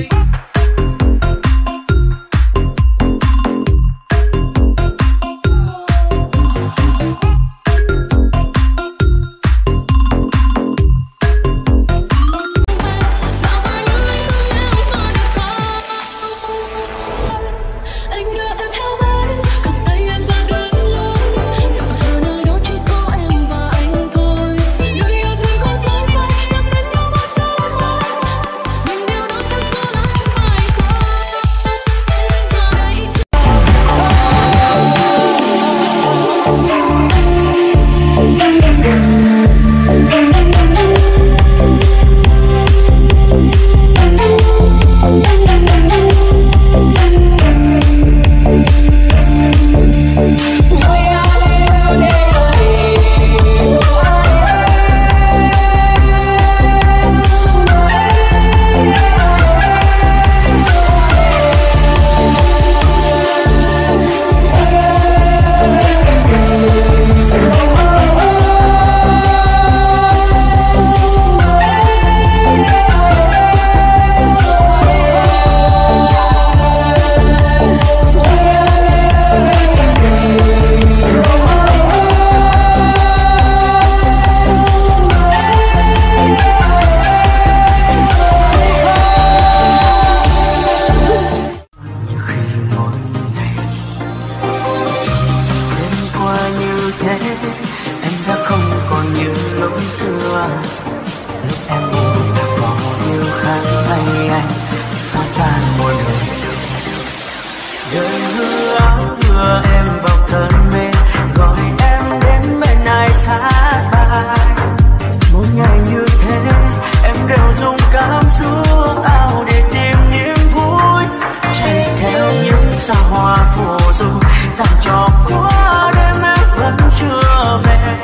đời hư áo đưa em vào cơn mê, gọi em đến bên ai sát vai. Mỗi ngày như thế em đều dùng cảm xúc ao để tìm niềm vui, chạy theo những xa hoa phù du, làm cho qua đêm em vẫn chưa về.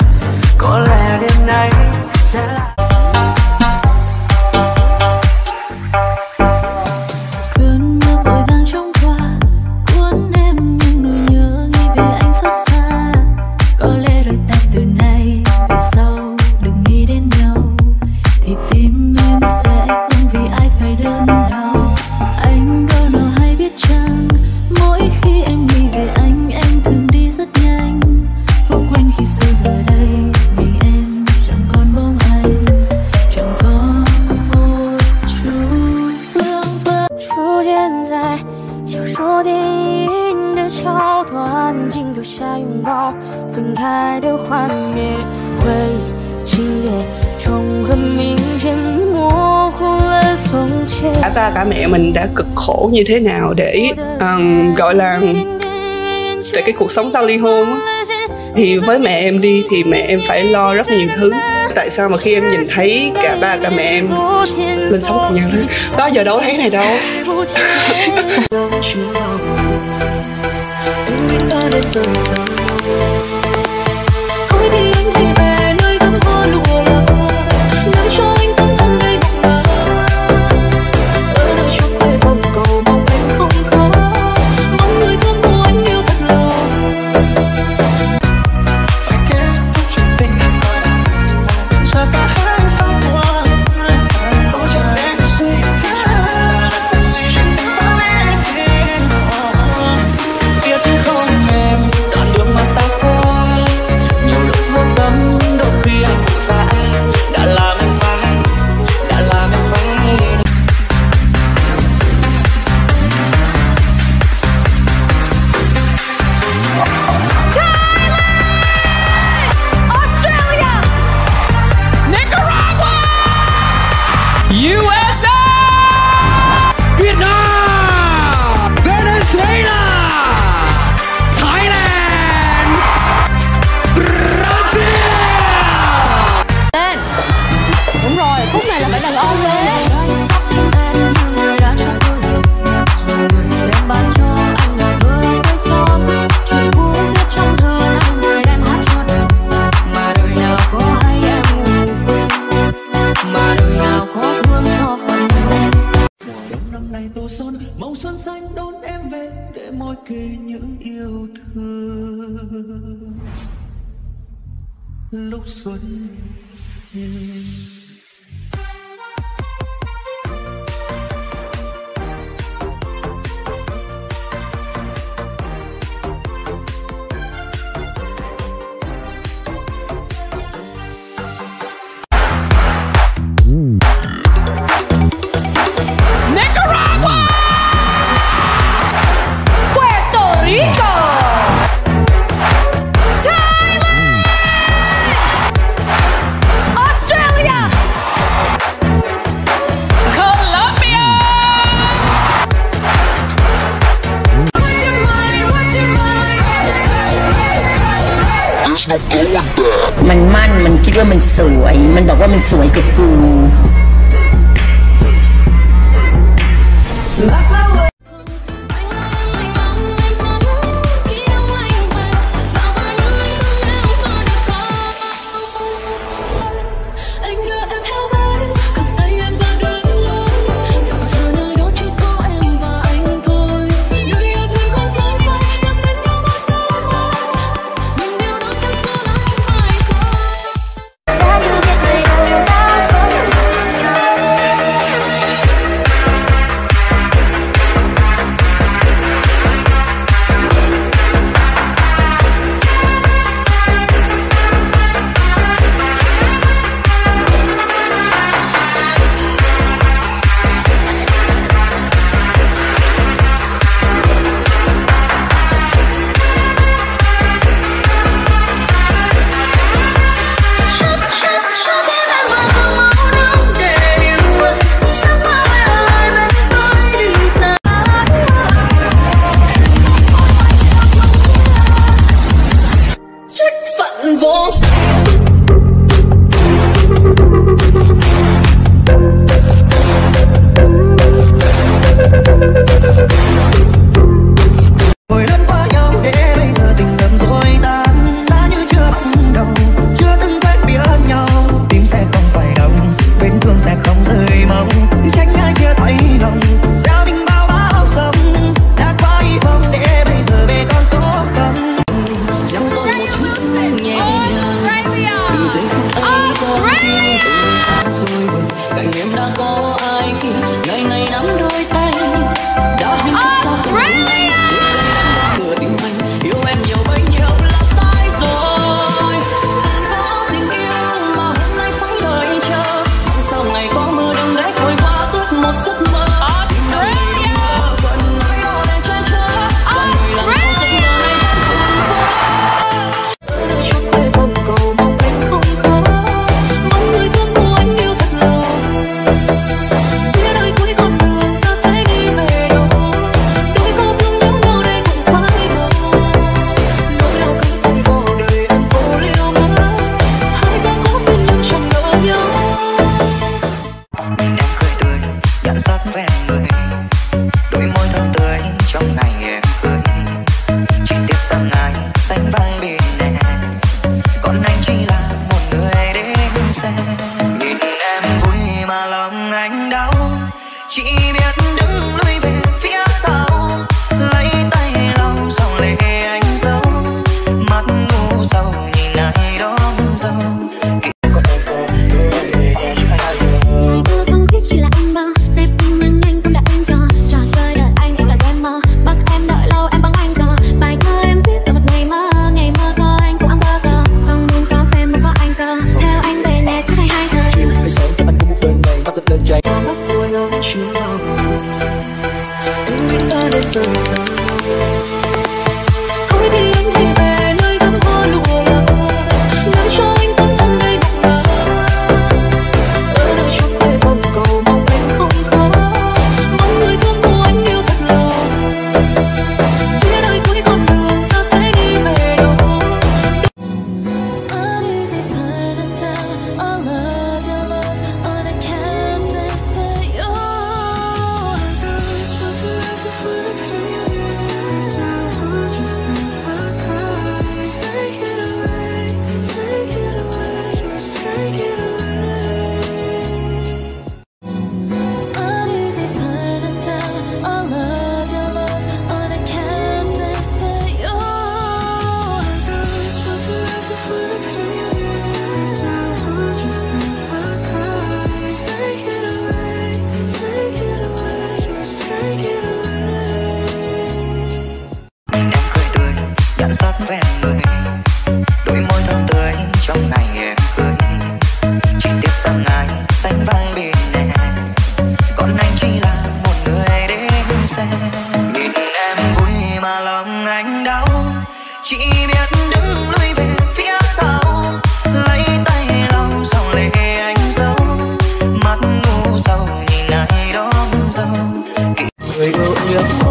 Có lẽ đêm nay sẽ là cả ba cả mẹ mình đã cực khổ như thế nào để gọi là về cái cuộc sống sau ly hôn á. Thì với mẹ em đi thì mẹ em phải lo rất nhiều thứ. Tại sao mà khi em nhìn thấy cả ba cả mẹ em lên sống cùng nhau đó giờ đâu thấy này đâu. lúc xuân มันมั่นมันคิดว่ามันสวยมันบอกว่ามันสวยกับกู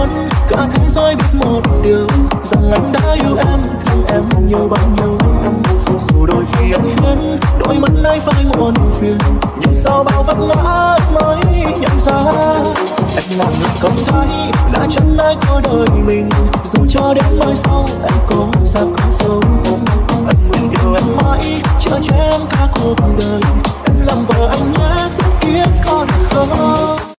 cả thế giới biết một điều rằng anh đã yêu em thương em nhiều bao nhiêu. làm người không thấy là chân lái của đời mình. Dù cho đến mai sau em có già có dấu, anh nguyện yêu em mãi chờ che em cả cuộc đời. Em làm vợ anh nhé, sẽ biết con không.